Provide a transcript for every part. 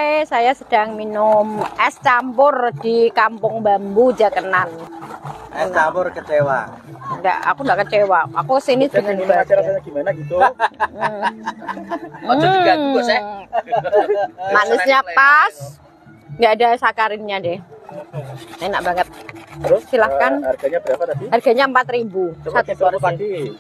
sore, saya sedang minum es campur di Kampung Bambu Jakenan. Es campur kecewa. Aku enggak kecewa. Aku kesini dengan bahagia. Rasanya gimana gitu? Manisnya pas, nggak ada sakarinnya deh. Enak banget. Terus silahkan. Harganya berapa tadi? Harganya 4.000 satu porsi.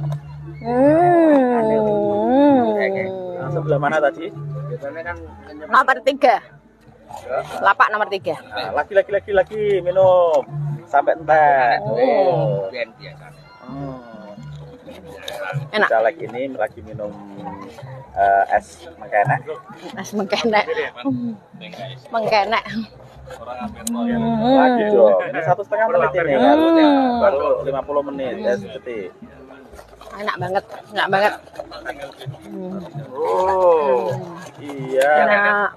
Nah, sebelah mana tadi? Nomor 3. Lapak nomor 3. Nah, lagi minum sampai entek. Enak. Kita lagi minum es mengkenek. Es mengkenek. Mengkenek. Lagi dong. Ini 1,5 menit ini. Baru 50 menit es detik. Enak banget, enak banget. Oh, iya. Enak.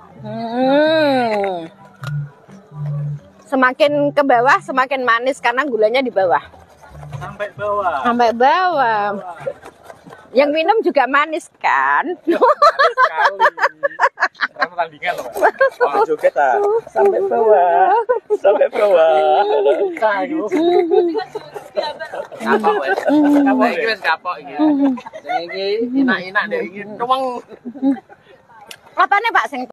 Semakin ke bawah semakin manis karena gulanya di bawah. Sampai bawah. Sampai bawah. Yang minum juga manis kan? Sekali. Karena tandingan loh. Oh, joget ah. Sampai bawah. Sampai bawah. Kayu. Kapok wis. Kapok iki wis kapok iki. Sing iki enak-enak deh iki tuweng. Apane Pak sing